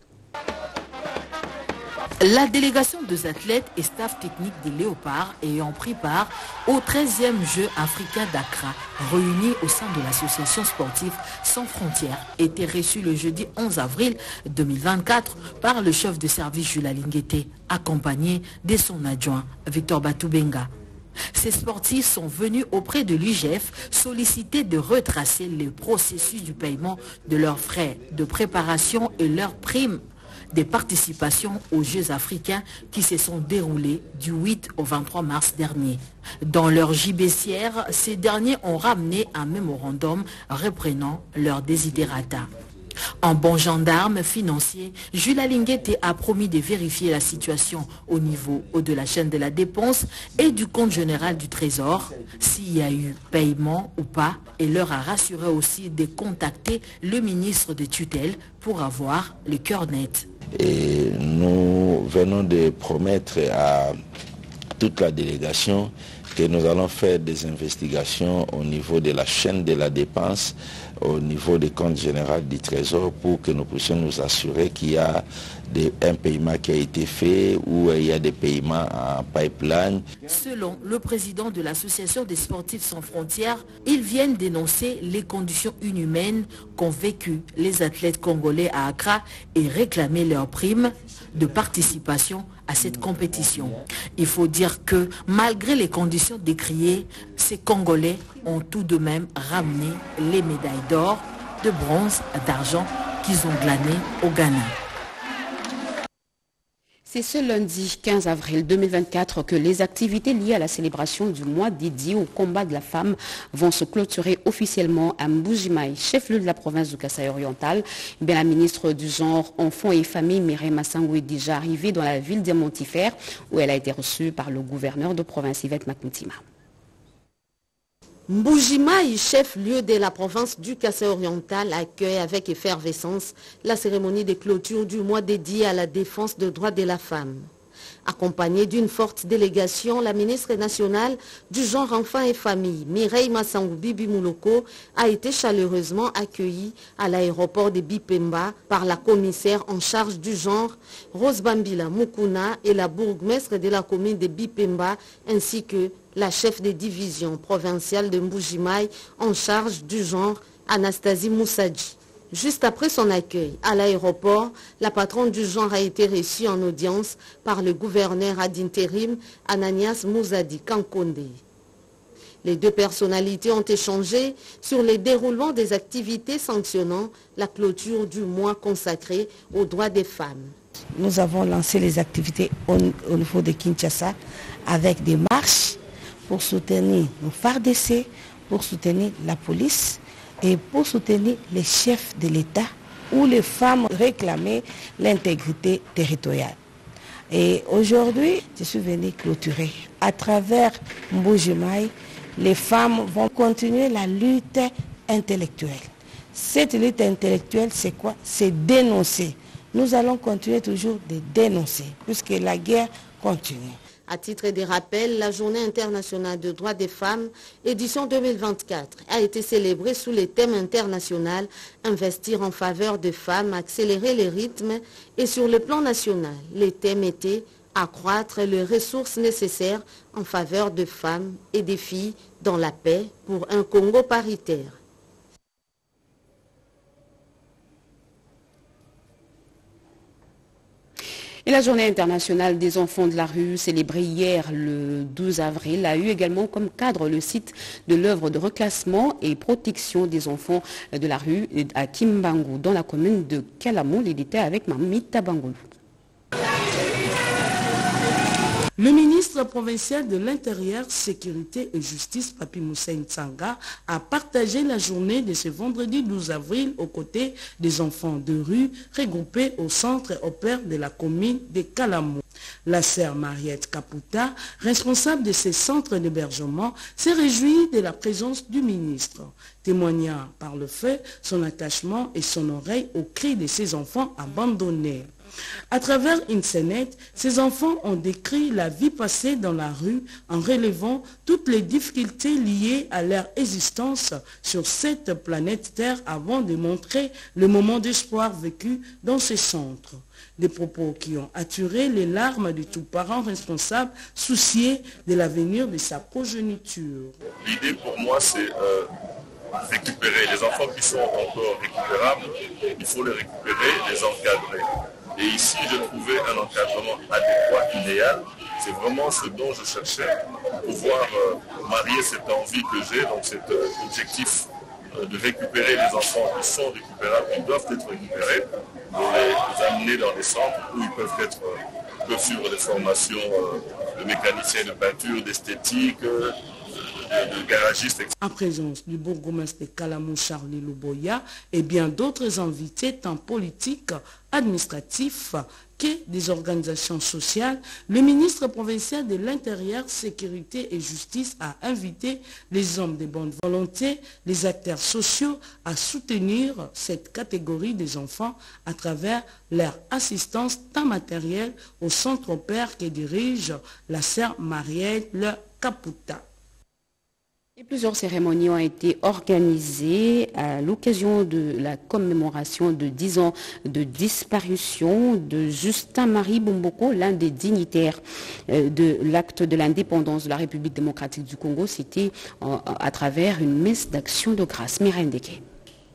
S25: La délégation des athlètes et staff technique des Léopards ayant pris part au 13e Jeux africains d'Accra, réunis au sein de l'association sportive Sans Frontières, était reçue le jeudi 11 avril 2024 par le chef de service Jules Alinguete, accompagné de son adjoint Victor Batoubenga. Ces sportifs sont venus auprès de l'UGF solliciter de retracer le processus du paiement de leurs frais de préparation et leurs primes des participations aux Jeux africains qui se sont déroulés du 8 au 23 mars dernier. Dans leur gibecière, ces derniers ont ramené un mémorandum reprenant leurs desiderata. En bon gendarme financier, Jules Alinguete a promis de vérifier la situation au niveau de la chaîne de la dépense et du compte général du Trésor, s'il y a eu paiement ou pas, et leur a rassuré aussi de contacter le ministre de tutelle pour avoir le cœur net.
S4: Et nous venons de promettre à toute la délégation que nous allons faire des investigations au niveau de la chaîne de la dépense, au niveau des comptes généraux du Trésor, pour que nous puissions nous assurer qu'il y a un paiement qui a été fait ou il y a des paiements en pipeline.
S25: Selon le président de l'Association des sportifs sans frontières, ils viennent dénoncer les conditions inhumaines qu'ont vécues les athlètes congolais à Accra et réclamer leurs primes de participation à cette compétition. Il faut dire que malgré les conditions décriées, ces Congolais ont tout de même ramené les médailles d'or, de bronze, d'argent qu'ils ont glanées au Ghana.
S1: C'est ce lundi 15 avril 2024 que les activités liées à la célébration du mois dédié au combat de la femme vont se clôturer officiellement à Mbujimaï, chef-lieu de la province du Kasaï oriental. La ministre du Genre, Enfants et Familles, Mireille Massangou, est déjà arrivée dans la ville de Montifère où elle a été reçue par le gouverneur de province, Yvette Makmoutima.
S24: Mbujimaï, chef-lieu de la province du Kasaï oriental, accueille avec effervescence la cérémonie de clôture du mois dédié à la défense des droits de la femme. Accompagnée d'une forte délégation, la ministre nationale du Genre, Enfants et Familles, Mireille Massangou Bibi Mouloko, a été chaleureusement accueillie à l'aéroport de Bipemba par la commissaire en charge du genre, Rose Bambila Mukuna, et la bourgmestre de la commune de Bipemba, ainsi que la chef de division provinciale de Mbujimaï en charge du genre, Anastasie Moussadji. Juste après son accueil à l'aéroport, la patronne du genre a été reçue en audience par le gouverneur ad intérim Ananias Mouzadi Kankonde. Les deux personnalités ont échangé sur le déroulement des activités sanctionnant la clôture du mois consacré aux droits des femmes.
S6: Nous avons lancé les activités au niveau de Kinshasa avec des marches pour soutenir nos FARDC, pour soutenir la police et pour soutenir les chefs de l'État où les femmes réclamaient l'intégrité territoriale. Et aujourd'hui, je suis venue clôturer. À travers Mbujimaï, les femmes vont continuer la lutte intellectuelle. Cette lutte intellectuelle, c'est quoi? C'est dénoncer. Nous allons continuer toujours de dénoncer, puisque la guerre continue.
S24: À titre de rappel, la Journée internationale des droits des femmes, édition 2024, a été célébrée sous le thème international « Investir en faveur des femmes, accélérer les rythmes » et sur le plan national, les thèmes étaient « Accroître les ressources nécessaires en faveur des femmes et des filles dans la paix pour un Congo paritaire ».
S1: Et la journée internationale des enfants de la rue, célébrée hier le 12 avril, a eu également comme cadre le site de l'œuvre de reclassement et protection des enfants de la rue à Kimbangu, dans la commune de Kalamou. Il était avec Mamita Bangoulou.
S15: Le ministre provincial de l'Intérieur, Sécurité et Justice, Papi Moussa Ntsanga, a partagé la journée de ce vendredi 12 avril aux côtés des enfants de rue regroupés au centre opère de la commune de Kalamou. La sœur Mariette Kaputa, responsable de ces centres d'hébergement, s'est réjouie de la présence du ministre, témoignant par le fait son attachement et son oreille aux cris de ses enfants abandonnés. À travers une scénette, ces enfants ont décrit la vie passée dans la rue en relevant toutes les difficultés liées à leur existence sur cette planète Terre avant de montrer le moment d'espoir vécu dans ces centres. Des propos qui ont attiré les larmes de tout parent responsable soucié de l'avenir de sa progéniture.
S7: L'idée pour moi, c'est récupérer les enfants qui sont encore récupérables. Il faut les récupérer, les encadrer. Et ici, je trouvais un encadrement adéquat, idéal. C'est vraiment ce dont je cherchais, pouvoir marier cette envie que j'ai, donc cet objectif de récupérer les enfants qui sont récupérables, qui doivent être récupérés, de les amener dans des centres où ils peuvent suivre des formations de mécaniciens de peinture, d'esthétique, de garagistes, etc.
S5: En présence du bourgmestre de Kalamou, Charlie Louboya, et bien d'autres invités tant politiques, administratifs que des organisations sociales, le ministre provincial de l'Intérieur, Sécurité et Justice a invité les hommes de bonne volonté, les acteurs sociaux à soutenir cette catégorie des enfants à travers leur assistance tant matérielle au centre père que dirige la sœur Marielle Caputa.
S1: Et plusieurs cérémonies ont été organisées à l'occasion de la commémoration de 10 ans de disparition de Justin-Marie Bomboko, l'un des dignitaires de l'acte de l'indépendance de la République démocratique du Congo. C'était à travers une messe d'action de grâce. Mireille Ndeke.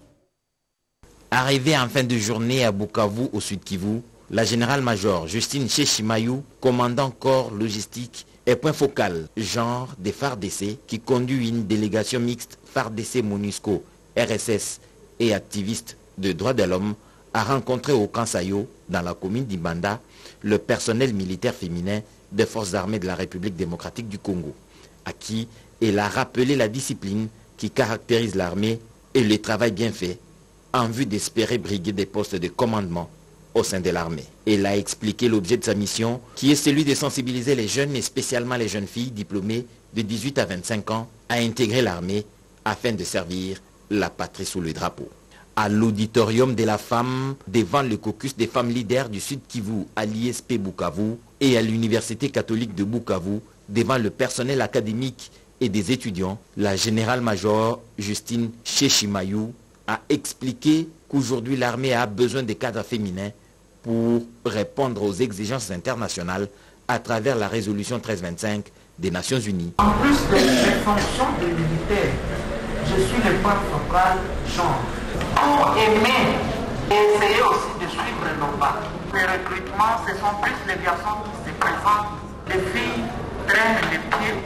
S21: Arrivée en fin de journée à Bukavu, au Sud Kivu, la générale-major Justine Chéchimayou, commandant corps logistique, et point focal, genre des FARDC, qui conduit une délégation mixte FARDC-MONUSCO, RSS et activistes de droits de l'homme, a rencontré au Kansayo, dans la commune d'Ibanda, le personnel militaire féminin des forces armées de la République démocratique du Congo, à qui elle a rappelé la discipline qui caractérise l'armée et le travail bien fait, en vue d'espérer briguer des postes de commandement au sein de l'armée. Elle a expliqué l'objet de sa mission, qui est celui de sensibiliser les jeunes et spécialement les jeunes filles diplômées de 18 à 25 ans à intégrer l'armée afin de servir la patrie sous le drapeau. À l'auditorium de la femme, devant le caucus des femmes leaders du Sud Kivu à l'ISP Bukavu et à l'Université catholique de Bukavu, devant le personnel académique et des étudiants, la générale-major Justine Chéchimayou a expliqué qu'aujourd'hui l'armée a besoin de cadres féminins pour répondre aux exigences internationales à travers la résolution 1325 des Nations Unies.
S9: En plus des fonctions de militaire, je suis le point focal genre. Pour aimer et essayer aussi de suivre nos pas. Les recrutements, ce sont plus les garçons qui se présentent, les filles traînent les pieds.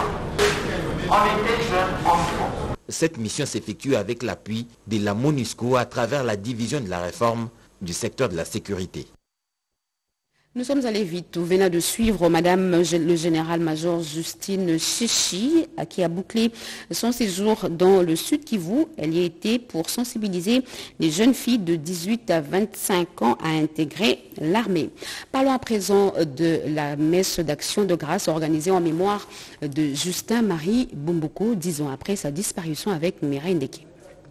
S9: On était jeunes, on faut.
S21: Cette mission s'effectue avec l'appui de la MONUSCO à travers la division de la réforme du secteur de la sécurité.
S1: Nous sommes allés vite. Vous venez de suivre Madame le général-major Justine Chéchi, qui a bouclé son séjour dans le Sud Kivu. Elle y a été pour sensibiliser les jeunes filles de 18 à 25 ans à intégrer l'armée. Parlons à présent de la messe d'action de grâce organisée en mémoire de Justin-Marie Bomboko, 10 ans après sa disparition avec Mireille Ndeke.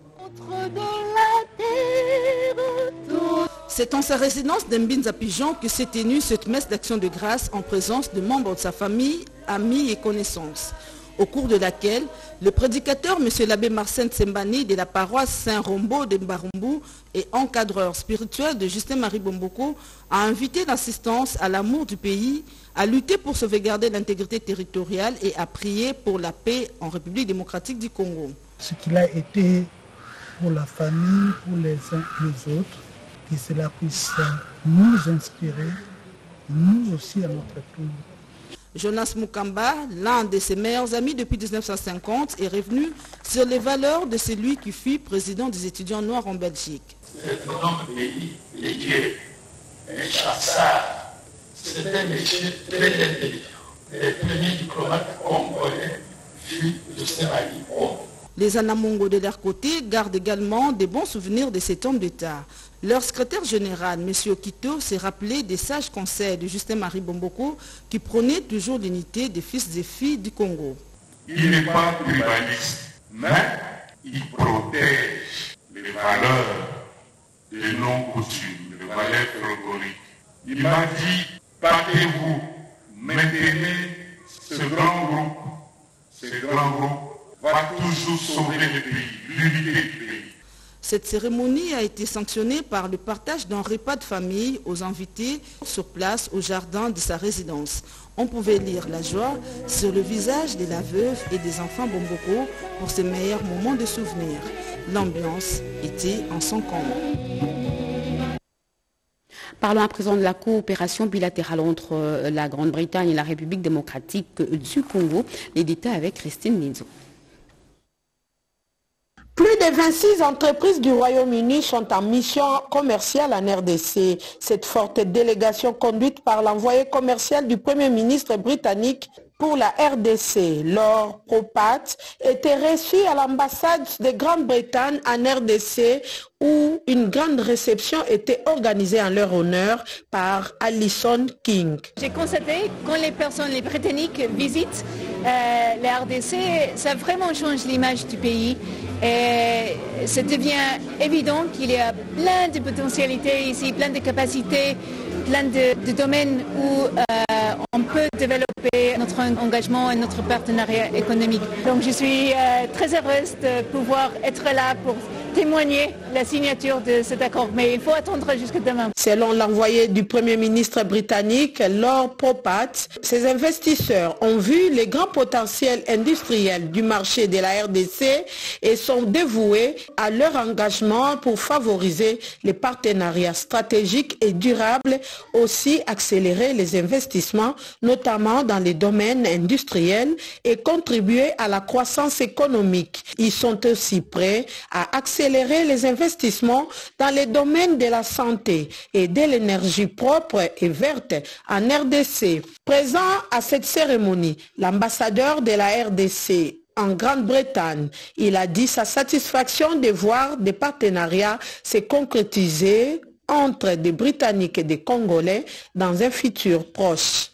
S5: C'est en sa résidence d'Mbinza Pigeon que s'est tenue cette messe d'action de grâce en présence de membres de sa famille, amis et connaissances, au cours de laquelle le prédicateur M. l'abbé Marcin Tsembani de la paroisse Saint-Rombo de Mbarumbu et encadreur spirituel de Justin-Marie Bomboko a invité l'assistance à l'amour du pays, à lutter pour sauvegarder l'intégrité territoriale et à prier pour la paix en République démocratique du Congo.
S10: Ce qu'il a été pour la famille, pour les uns et les autres, que cela puisse nous inspirer, nous aussi à notre tour.
S5: Jonas Mukamba, l'un de ses meilleurs amis depuis 1950, est revenu sur les valeurs de celui qui fut président des étudiants noirs en Belgique.
S12: C'est notre pays, les dieux, un chasseur. C'était un métier très intelligent. Les premiers diplomates congolais furent Justin-Marie Bomboko.
S5: Les Anamongo de leur côté gardent également des bons souvenirs de cet homme d'État. Leur secrétaire général, M. Okito, s'est rappelé des sages conseils de Justin-Marie Bomboko qui prônait toujours l'unité des fils et filles du Congo.
S12: Il n'est pas tribaliste, mais il protège les valeurs de non-coutumes, les valeurs folkloriques. Il m'a dit, partez-vous, maintenez ce grand groupe va toujours sauver le pays, l'unité du pays.
S5: Cette cérémonie a été sanctionnée par le partage d'un repas de famille aux invités sur place au jardin de sa résidence. On pouvait lire la joie sur le visage de la veuve et des enfants Bomboko pour ses meilleurs moments de souvenir. L'ambiance était en son comble.
S1: Parlons à présent de la coopération bilatérale entre la Grande-Bretagne et la République démocratique du Congo. Les détails avec Christine Linzo.
S11: Plus de 26 entreprises du Royaume-Uni sont en mission commerciale en RDC. Cette forte délégation conduite par l'envoyé commercial du Premier ministre britannique pour la RDC, Lord Propat, était reçu à l'ambassade de Grande-Bretagne en RDC où une grande réception était organisée en leur honneur par Alison King.
S13: J'ai constaté quand les personnes, les Britanniques visitent la RDC, ça vraiment change l'image du pays. Et ça devient évident qu'il y a plein de potentialités ici, plein de capacités, plein de domaines où on peut développer notre engagement et notre partenariat économique. Donc je suis très heureuse de pouvoir être là pour témoigner la signature de cet accord, mais il faut attendre jusqu'à demain.
S11: Selon l'envoyé du Premier ministre britannique, Lord Propat, ces investisseurs ont vu les grands potentiels industriels du marché de la RDC et sont dévoués à leur engagement pour favoriser les partenariats stratégiques et durables, aussi accélérer les investissements, notamment dans les domaines industriels, et contribuer à la croissance économique. Ils sont aussi prêts à accélérer les investissements dans les domaines de la santé et de l'énergie propre et verte en RDC. Présent à cette cérémonie, l'ambassadeur de la RDC en Grande-Bretagne, il a dit sa satisfaction de voir des partenariats se concrétiser entre des Britanniques et des Congolais dans un futur proche.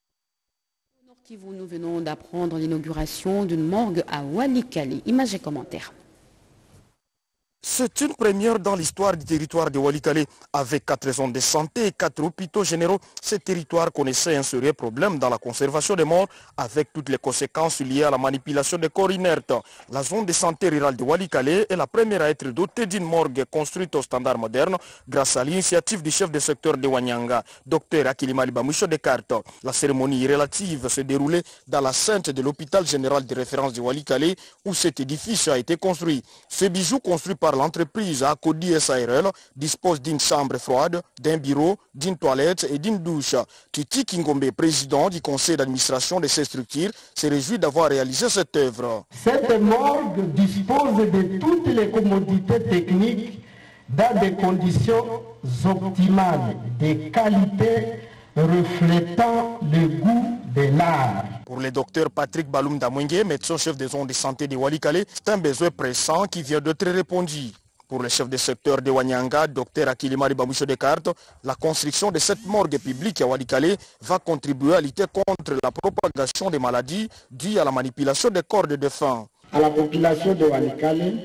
S1: Nous venons d'apprendre l'inauguration d'une morgue à Walikale. Images et commentaires.
S23: C'est une première dans l'histoire du territoire de Walikale. Avec 4 zones de santé et 4 hôpitaux généraux, ce territoire connaissait un sérieux problème dans la conservation des morts, avec toutes les conséquences liées à la manipulation des corps inertes. La zone de santé rurale de Walikale est la première à être dotée d'une morgue construite au standard moderne grâce à l'initiative du chef de secteur de Wanyanga, Dr Akilimali Bamusho Descartes. La cérémonie relative s'est déroulée dans la sainte de l'hôpital général de référence de Walikale où cet édifice a été construit. Ce bijou construit par l'entreprise Akodi SARL dispose d'une chambre froide, d'un bureau, d'une toilette et d'une douche. Titi Kingombe, président du conseil d'administration de ces structures, se réjouit d'avoir réalisé cette œuvre.
S14: Cette morgue dispose de toutes les commodités techniques dans des conditions optimales, de qualité reflétant le goût de l'art.
S23: Pour le docteur Patrick Baloum Damwenge, médecin chef des zones de santé de Walikale, c'est un besoin pressant qui vient d'être répondu. Pour le chef de secteur de Wanyanga, Dr Akilimali Bamusho Descartes, la construction de cette morgue publique à Walikale va contribuer à lutter contre la propagation des maladies dues à la manipulation des corps de défunts.
S14: À la population de Walikale,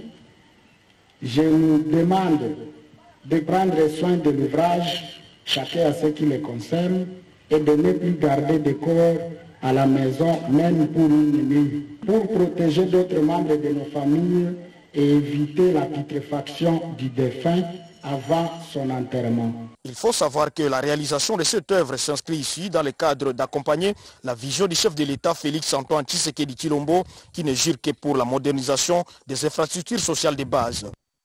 S14: je nous demande de prendre soin de l'ouvrage, chacun à ce qui les concerne, et de ne plus garder de corps à la maison, même pour une nuit, pour protéger d'autres membres de nos familles et éviter la putréfaction du défunt avant son enterrement.
S23: Il faut savoir que la réalisation de cette œuvre s'inscrit ici dans le cadre d'accompagner la vision du chef de l'État Félix Antoine Tshisekedi Tshilombo, qui ne gire que pour la modernisation des infrastructures sociales de base.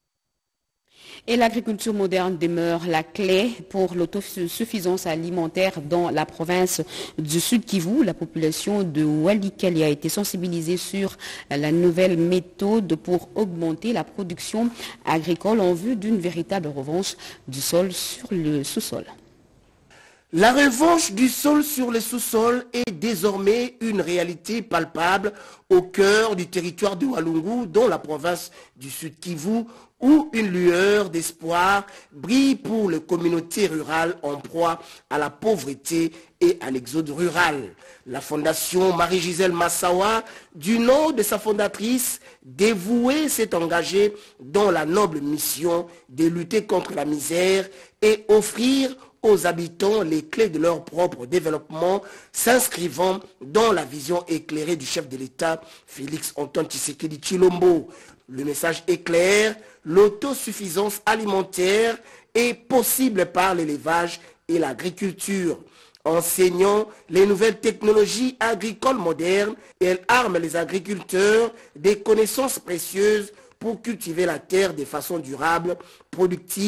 S1: Et l'agriculture moderne demeure la clé pour l'autosuffisance alimentaire dans la province du Sud Kivu. La population de Walikale a été sensibilisée sur la nouvelle méthode pour augmenter la production agricole en vue d'une véritable revanche du sol sur le sous-sol.
S16: La revanche du sol sur le sous-sol est désormais une réalité palpable au cœur du territoire de Walungu, dans la province du Sud Kivu, où une lueur d'espoir brille pour les communautés rurales en proie à la pauvreté et à l'exode rural. La fondation Marie-Gisèle Massawa, du nom de sa fondatrice, dévouée, s'est engagée dans la noble mission de lutter contre la misère et offrir aux habitants les clés de leur propre développement, s'inscrivant dans la vision éclairée du chef de l'État, Félix Antoine Tshisekedi Tshilombo. Le message est clair, l'autosuffisance alimentaire est possible par l'élevage et l'agriculture. Enseignant les nouvelles technologies agricoles modernes, elle arme les agriculteurs des connaissances précieuses pour cultiver la terre de façon durable, productive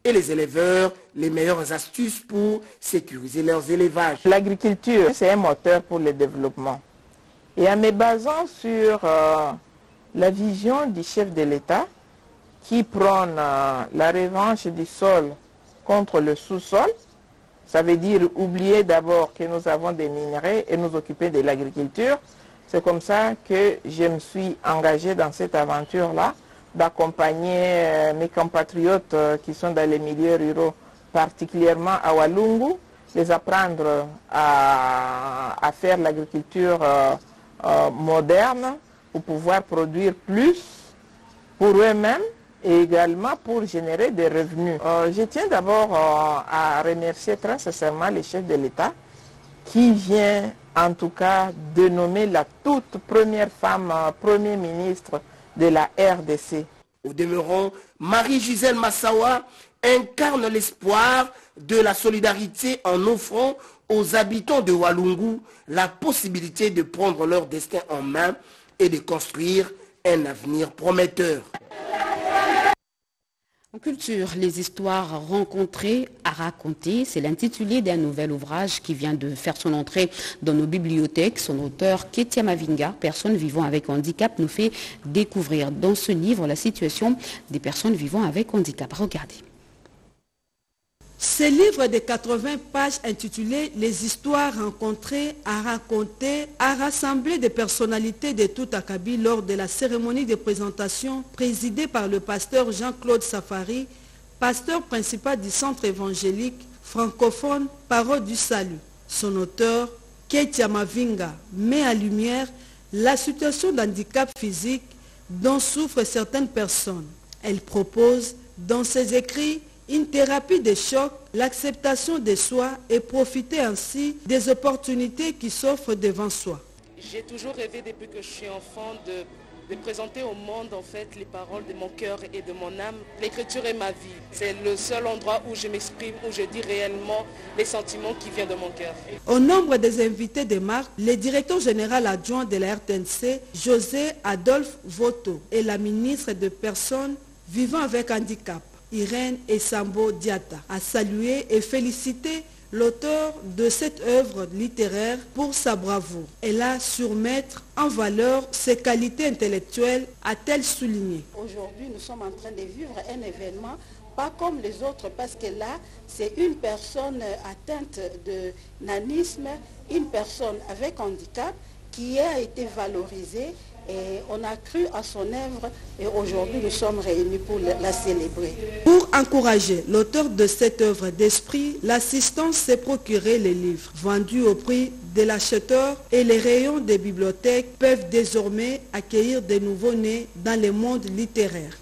S16: et les éleveurs les meilleures astuces pour sécuriser leurs élevages.
S17: L'agriculture, c'est un moteur pour le développement. Et en me basant sur la vision du chef de l'État qui prône la revanche du sol contre le sous-sol, ça veut dire oublier d'abord que nous avons des minerais et nous occuper de l'agriculture. C'est comme ça que je me suis engagé dans cette aventure-là, d'accompagner mes compatriotes qui sont dans les milieux ruraux, particulièrement à Walungu, les apprendre à faire l'agriculture moderne pour pouvoir produire plus pour eux-mêmes et également pour générer des revenus. Je tiens d'abord à remercier très sincèrement le chef de l'État qui vient en tout cas de nommer la toute première femme Premier ministre de la RDC.
S16: Au demeurant, Marie-Gisèle Massawa incarne l'espoir de la solidarité en offrant aux habitants de Walungu la possibilité de prendre leur destin en main et de construire un avenir prometteur.
S1: En culture, les histoires rencontrées à raconter, c'est l'intitulé d'un nouvel ouvrage qui vient de faire son entrée dans nos bibliothèques. Son auteur, Ketia Mavinga, personne vivant avec handicap, nous fait découvrir dans ce livre la situation des personnes vivant avec handicap. Regardez.
S5: Ce livre de 80 pages intitulé « Les histoires rencontrées à raconter » a rassemblé des personnalités de tout acabit lors de la cérémonie de présentation présidée par le pasteur Jean-Claude Safari, pasteur principal du centre évangélique francophone Parole du Salut. Son auteur, Ketia Mavinga, met en lumière la situation d'handicap physique dont souffrent certaines personnes. Elle propose dans ses écrits une thérapie de choc, l'acceptation de soi et profiter ainsi des opportunités qui s'offrent devant soi.
S18: J'ai toujours rêvé depuis que je suis enfant de présenter au monde en fait les paroles de mon cœur et de mon âme. L'écriture est ma vie. C'est le seul endroit où je m'exprime, où je dis réellement les sentiments qui viennent de mon cœur.
S5: Au nombre des invités de marque, le directeur général adjoint de la RTNC, José Adolphe Voto, et la ministre des Personnes vivant avec handicap, Irène Essambo Diata, a salué et félicité l'auteur de cette œuvre littéraire pour sa bravoure. Elle a su mettre en valeur ses qualités intellectuelles, a-t-elle souligné.
S19: Aujourd'hui, nous sommes en train de vivre un événement pas comme les autres, parce que là, c'est une personne atteinte de nanisme, une personne avec handicap qui a été valorisée. Et on a cru à son œuvre et aujourd'hui nous sommes réunis pour la célébrer.
S5: Pour encourager l'auteur de cette œuvre d'esprit, l'assistance s'est procuré les livres vendus au prix de l'acheteur et les rayons des bibliothèques peuvent désormais accueillir des nouveaux-nés dans le monde littéraire.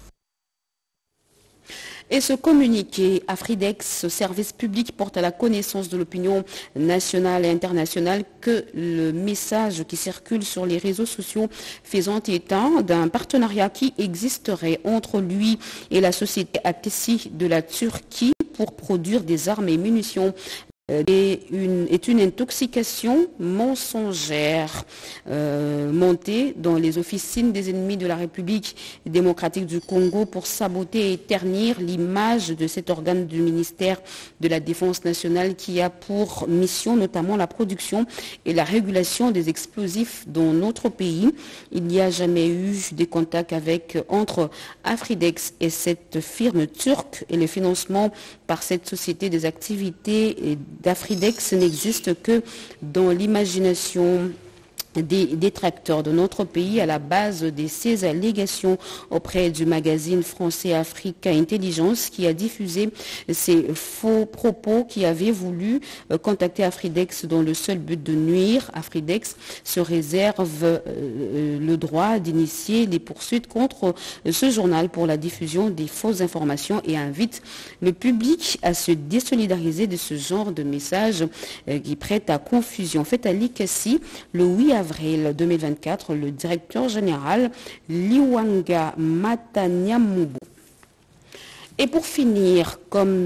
S1: Et ce communiqué, Afridex, ce service public, porte à la connaissance de l'opinion nationale et internationale que le message qui circule sur les réseaux sociaux faisant état d'un partenariat qui existerait entre lui et la société Ateşi de la Turquie pour produire des armes et munitions est une intoxication mensongère montée dans les officines des ennemis de la République démocratique du Congo pour saboter et ternir l'image de cet organe du ministère de la Défense nationale qui a pour mission notamment la production et la régulation des explosifs dans notre pays. Il n'y a jamais eu des contacts entre Afridex et cette firme turque et le financement par cette société des activités d'Afridex n'existe que dans l'imagination des détracteurs de notre pays à la base de ces allégations auprès du magazine français Africa Intelligence qui a diffusé ces faux propos qui avaient voulu contacter Afridex dans le seul but de nuire. Afridex se réserve le droit d'initier des poursuites contre ce journal pour la diffusion des fausses informations et invite le public à se désolidariser de ce genre de messages qui prêtent à confusion. Fait à l'ICACI, le 8 avril 2024, le directeur général Liwanga Matanyamubu. Et pour finir,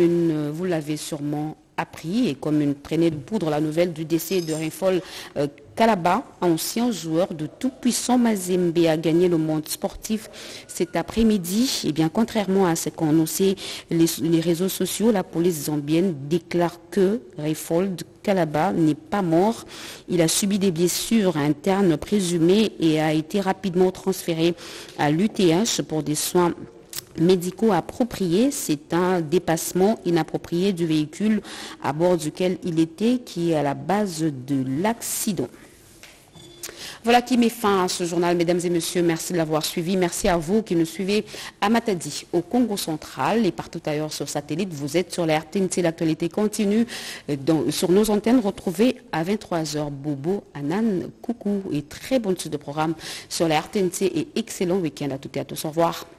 S1: vous l'avez sûrement appris, et comme une traînée de poudre, la nouvelle du décès de Rainfall Kalaba, ancien joueur de tout-puissant Mazembe, a gagné le monde sportif cet après-midi. Et bien, contrairement à ce qu'ont annoncé les réseaux sociaux, la police zambienne déclare que Rayfold Kalaba n'est pas mort. Il a subi des blessures internes présumées et a été rapidement transféré à l'UTH pour des soins médicaux appropriés. C'est un dépassement inapproprié du véhicule à bord duquel il était qui est à la base de l'accident. Voilà qui met fin à ce journal, mesdames et messieurs. Merci de l'avoir suivi. Merci à vous qui nous suivez à Matadi, au Congo central et partout ailleurs sur satellite. Vous êtes sur la RTNC. L'actualité continue sur nos antennes. Retrouvez à 23h Bobo, Anan, coucou et très bonne suite de programme sur la RTNC et excellent week-end à toutes et à tous. Au revoir.